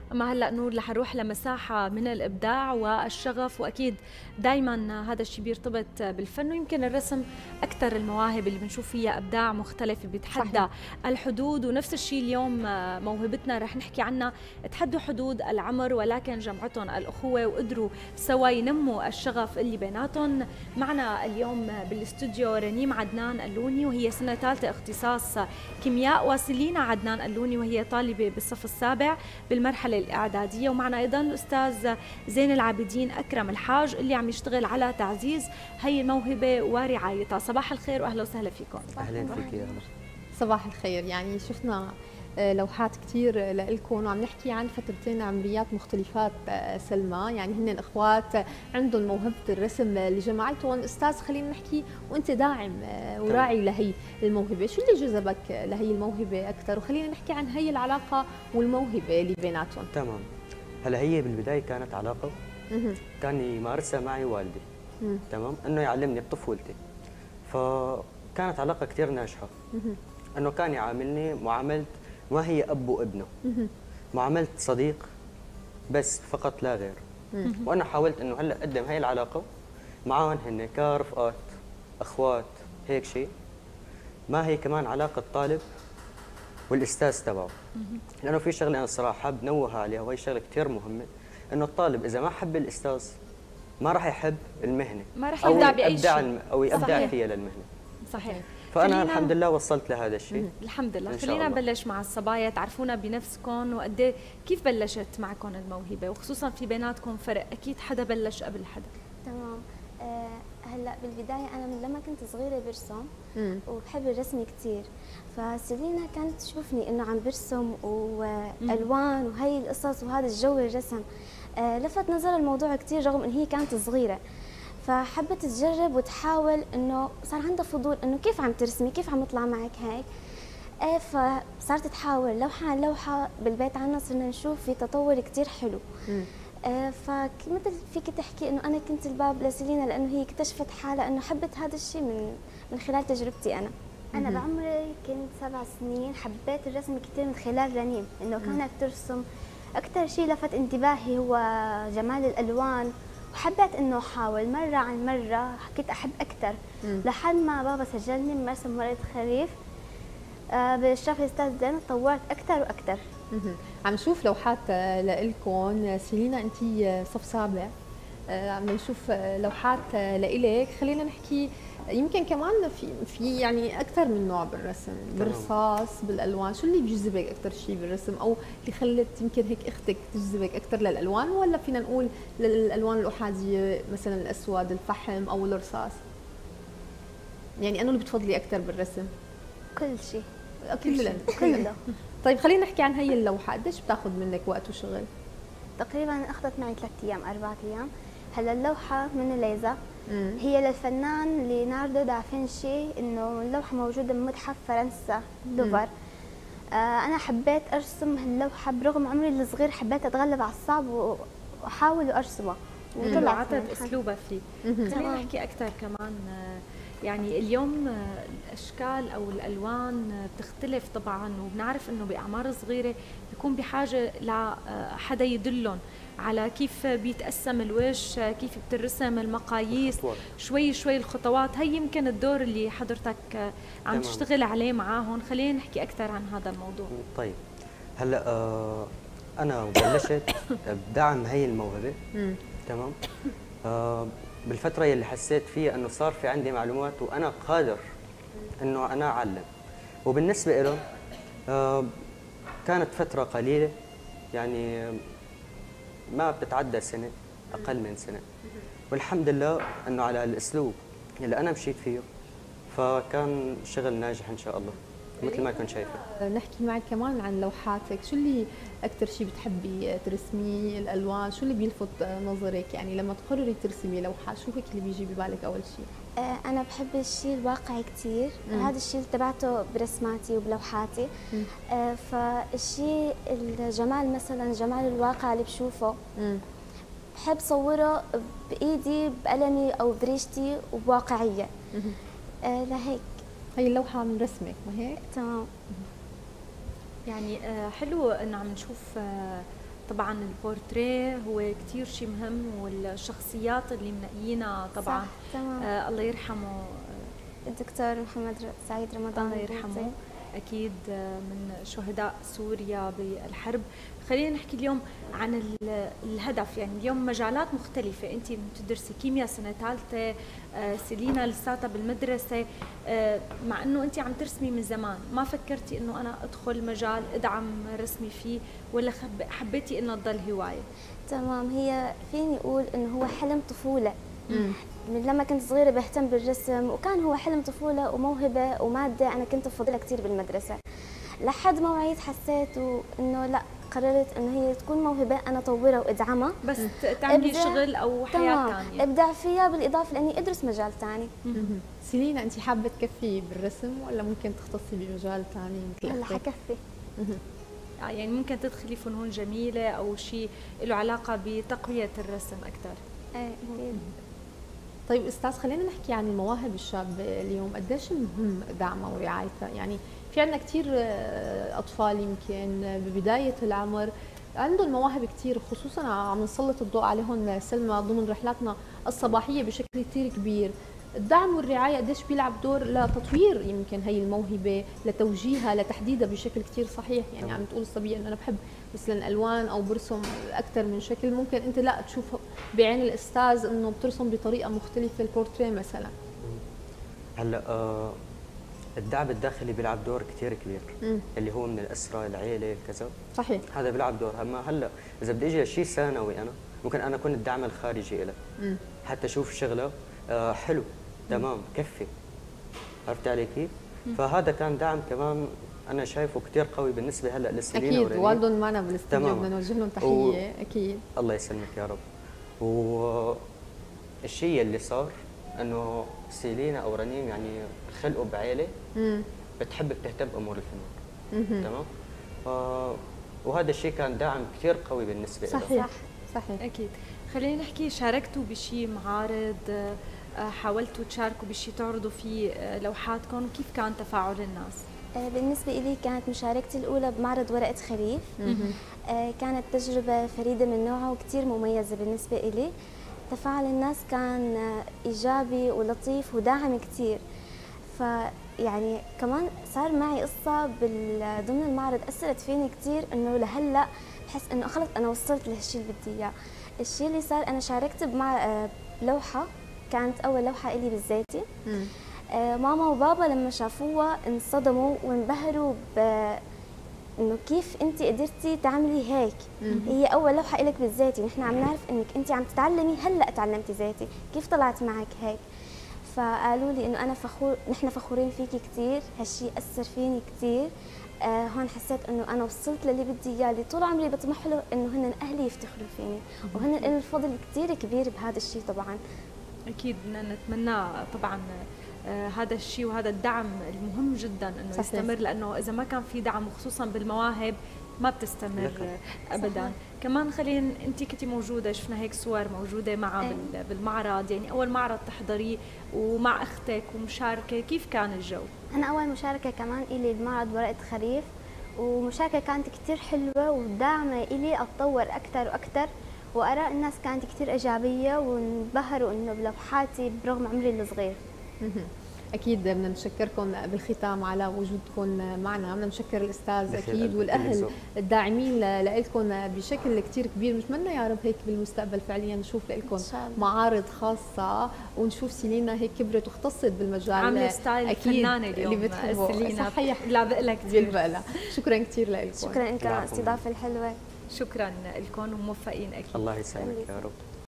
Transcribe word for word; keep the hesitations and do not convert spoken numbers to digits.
أما هلا نور رح نروح لمساحة من الإبداع والشغف، وأكيد دائما هذا الشيء بيرتبط بالفن، ويمكن الرسم أكثر المواهب اللي بنشوف فيها إبداع مختلف بيتحدى صحيح. الحدود. ونفس الشيء اليوم موهبتنا رح نحكي عنها، تحدوا حدود العمر ولكن جمعتهم الأخوة وقدروا سوا ينموا الشغف اللي بيناتهم. معنا اليوم بالاستوديو رنيم عدنان اللوني وهي سنة ثالثة اختصاص كيمياء، وسيلينا عدنان اللوني وهي طالبة بالصف السابع بالمرحلة الإعدادية، ومعنا أيضا الأستاذ زين العابدين أكرم الحاج اللي عم يشتغل على تعزيز هي الموهبة ورعايتها. صباح الخير وأهلا وسهلا فيكم. أهلا فيك يا أهلا. صباح الخير. يعني شفنا لوحات كثير لكم وعم نحكي عن فترتين عمريات مختلفات سلمى، يعني هن اخوات عندهم موهبه الرسم اللي جمعتهم. استاذ خلينا نحكي وانت داعم وراعي لهي الموهبه، شو اللي جذبك لهي الموهبه اكثر؟ وخلينا نحكي عن هي العلاقه والموهبه اللي بيناتهم. تمام. هلا هي بالبدايه كانت علاقه كان يمارسها معي والدي. مم. تمام، انه يعلمني بطفولتي، فكانت علاقه كثير ناجحه. انه كان يعاملني معامله ما هي اب وابنه، معامله صديق بس فقط لا غير. وانا حاولت انه هلا اقدم هي العلاقه معهم هن كرفقات اخوات هيك شيء، ما هي كمان علاقه طالب والاستاذ تبعه. لانه في شغله انا الصراحه حاب نوه عليها، وهي شغله كثير مهمه، انه الطالب اذا ما حب الاستاذ ما راح يحب المهنه، ما راح يبدع باي شيء او يبدع فيها للمهنه. صحيح. فأنا الحمد لله وصلت لهذا الشيء. الحمد لله. خلينا نبلش مع الصبايا، تعرفونا بنفسكم وقد كيف بلشت معكم الموهبة، وخصوصا في بيناتكم فرق، أكيد حدا بلش قبل حدا. تمام. أه هلا بالبداية أنا من لما كنت صغيرة برسم وبحب الرسم كثير، فسيلينا كانت تشوفني إنه عم برسم وألوان وهي القصص وهذا الجو الرسم، أه لفت نظر الموضوع كثير رغم إن هي كانت صغيرة، فحبت تجرب وتحاول. انه صار عندها فضول انه كيف عم ترسمي، كيف عم يطلع معك هيك. ايه فصارت تحاول لوحه عن لوحه بالبيت عنا، صرنا نشوف في تطور كثير حلو. ايه فمثل فيك تحكي انه انا كنت الباب لسيلينا لانه هي اكتشفت حالها انه حبت هذا الشيء من من خلال تجربتي انا. انا بعمري كنت سبع سنين حبيت الرسم كثير من خلال رنيم، انه كانت ترسم. اكثر شيء لفت انتباهي هو جمال الالوان، وحبيت انه احاول مره عن مره، كنت احب اكثر لحد ما بابا سجلني بمرسم ورقه خريف. آه بالاشراف الاستاذ زين تطورت اكثر واكثر. عم نشوف لوحات لإلكم. سيلينا انت صف سابع، عم نشوف لوحات لإلك. خلينا نحكي يمكن كمان في في يعني اكثر من نوع بالرسم، بالرصاص بالالوان، شو اللي بيجذبك اكثر شيء بالرسم، او اللي خلت يمكن هيك اختك تجذبك اكثر للالوان، ولا فينا نقول للالوان الاحاديه مثلا الاسود الفحم او الرصاص؟ يعني انه اللي بتفضلي اكثر بالرسم؟ كل شيء كله كله. طيب خلينا نحكي عن هي اللوحه، قديش بتاخذ منك وقت وشغل؟ تقريبا اخذت معي ثلاث ايام اربع ايام. هلا اللوحه من الليزا، هي للفنان ليوناردو دافنشي، انه اللوحه موجوده بمتحف فرنسا لوفر. آه انا حبيت ارسم اللوحه برغم عمري الصغير، حبيت اتغلب على الصعب واحاول وارسمها وطلعت اسلوبها فيه. خلينا نحكي اكثر كمان، يعني اليوم الاشكال او الالوان بتختلف طبعا، وبنعرف انه باعمار صغيره بيكون بحاجه لحدا يدلهم على كيف بيتقسم الوش، كيف بترسم المقاييس، شوي شوي الخطوات. هي يمكن الدور اللي حضرتك عم تمام. تشتغل عليه معاهم. خلينا نحكي اكثر عن هذا الموضوع. طيب هلا آه انا بلشت بدعم هي الموهبه. تمام. آه بالفتره اللي حسيت فيها انه صار في عندي معلومات وانا قادر انه انا اعلم، وبالنسبه لهم آه كانت فتره قليله، يعني ما بتتعدى سنه، اقل من سنه، والحمد لله انه على الاسلوب اللي انا مشيت فيه فكان شغل ناجح ان شاء الله مثل ما كنت شايفه. نحكي معك كمان عن لوحاتك، شو اللي اكثر شيء بتحبي ترسميه؟ الالوان، شو اللي بيلفت نظرك؟ يعني لما تقرري ترسمي لوحه شو هيك اللي بيجي ببالك اول شيء؟ انا بحب الشيء الواقعي كثير، هذا الشيء تبعته برسماتي وبلوحاتي. آه فالشيء الجمال مثلا جمال الواقع اللي بشوفه مم. بحب صوره بايدي بقلمي او بريشتي وبواقعيه. آه لهيك هي اللوحه من رسمك ما هيك؟ تمام. يعني حلو انه عم نشوف طبعا البورتريه هو كثير شيء مهم، والشخصيات اللي منقيينها طبعا صح تمام. آه الله يرحمه الدكتور محمد سعيد رمضان الله يرحمه، أكيد من شهداء سوريا بالحرب. خلينا نحكي اليوم عن الهدف، يعني اليوم مجالات مختلفة، أنت بتدرسي كيمياء سنة ثالثة، سيلينا لساتها بالمدرسة، مع أنه أنت عم ترسمي من زمان، ما فكرتي أنه أنا أدخل مجال أدعم رسمي فيه، ولا حبيتي أنه تضل هواية؟ تمام، هي فيني أقول أنه هو حلم طفولة. مم. من لما كنت صغيرة بهتم بالرسم، وكان هو حلم طفولة وموهبة ومادة أنا كنت أفضلها كثير بالمدرسة، لحد ما وعيت حسيت إنه لا، قررت إنه هي تكون موهبة أنا أطورها وأدعمها، بس تعملي شغل أو حياة ثانية أبدع فيها، بالإضافة لأني أدرس مجال ثاني. سيلينا، أنت حابة تكفي بالرسم ولا ممكن تختصي بمجال ثاني مثل هلا حكفي. يعني ممكن تدخلي فنون جميلة أو شيء له علاقة بتقوية الرسم أكثر. إيه أكيد. طيب أستاذ، خلينا نحكي عن المواهب الشابة اليوم، قديش مهم دعمها ورعايتها؟ يعني في عندنا كثير أطفال يمكن ببداية العمر عندهم مواهب كثير، خصوصا عم نسلط الضوء عليهم سلمى ضمن رحلاتنا الصباحية بشكل كثير كبير. الدعم والرعاية قديش بيلعب دور لتطوير يمكن هي الموهبة، لتوجيهها، لتحديدها بشكل كثير صحيح. يعني عم تقول الصبية انه انا بحب مثلا الوان او برسم اكثر من شكل، ممكن انت لا تشوف بعين الاستاذ انه بترسم بطريقة مختلفة البورتريه مثلا. هلا آه الدعم الداخلي بيلعب دور كثير كبير، مم. اللي هو من الاسره، العيله، كذا. صحيح، هذا بيلعب دور. اما هلا اذا بدي اجي شيء ثانوي، انا ممكن انا اكون الدعم الخارجي له، حتى اشوف شغله آه حلو تمام كفي، عرفت علي كيف؟ فهذا كان دعم كمان انا شايفه كثير قوي بالنسبه هلا لسيلينا اكيد. والدهم معنا بالاستوديو، بدنا نوجه لهم تحيه. و... اكيد، الله يسلمك يا رب. والشيء اللي صار انه سيلينا او رنيم يعني خلقوا بعائله بتحب بتهتم بامور الفنون، تمام؟ ف... وهذا الشيء كان دعم كثير قوي بالنسبه له. صحيح صحيح. اكيد. خلينا نحكي، شاركتوا بشيء معارض، حاولتوا تشاركوا بشيء تعرضوا فيه لوحاتكم، كيف كان تفاعل الناس؟ بالنسبة لي كانت مشاركتي الأولى بمعرض ورقة خريف. كانت تجربة فريدة من نوعها وكثير مميزة بالنسبة لي. تفاعل الناس كان إيجابي ولطيف وداعم كثير. فيعني كمان صار معي قصة ضمن المعرض أثرت فيني كثير، إنه لهلا بحس إنه خلص أنا وصلت لهالشيء اللي بدي إياه. الشيء اللي صار أنا شاركت بمع بلوحة، كانت أول لوحة إلي بالذاتي. آه ماما وبابا لما شافوها انصدموا وانبهروا ب إنه كيف أنت قدرتي تعملي هيك. مم. هي أول لوحة إلك بالذاتي، نحن عم نعرف إنك أنت عم تتعلمي، هلأ تعلمتي ذاتي، كيف طلعت معك هيك؟ فقالوا لي إنه أنا فخور، نحن فخورين فيكي كثير، هالشيء أثر فيني كثير. آه هون حسيت إنه أنا وصلت للي بدي إياه، اللي طول عمري بطمح له، إنه هن أهلي يفتخروا فيني، وهن لهم الفضل كثير كبير بهذا الشيء. طبعا أكيد بدنا نتمنى طبعا آه هذا الشيء وهذا الدعم المهم جدا انه صحيح. يستمر، لانه اذا ما كان في دعم وخصوصا بالمواهب ما بتستمر ابدا. صحيح. كمان خلينا، انت كنتي موجوده، شفنا هيك صور موجوده معها أيه. بالمعرض، يعني اول معرض تحضريه ومع اختك ومشاركه، كيف كان الجو؟ انا اول مشاركه كمان الي بمعرض ورقه خريف، ومشاركه كانت كثير حلوه وداعمه الي اتطور اكثر واكثر، واراء الناس كانت كثير ايجابيه، وانبهروا انه بلوحاتي برغم عمري الصغير. اكيد بدنا نشكركم بالختام على وجودكم معنا، بدنا نشكر الاستاذ اكيد والاهل الداعمين لكم بشكل كثير كبير. بنتمنى يا رب هيك بالمستقبل فعليا نشوف لكم معارض خاصه، ونشوف سيلينا هيك كبرت واختصت بالمجال، عامله ستايل فنانه اليوم اللي بتحبه. سيلينا صحيح، لابق لها كثير. شكرا كثير لكم. شكرا لكم على الاستضافه الحلوه. شكرا لكم وموفقين اكيد. الله يسعدك يا رب.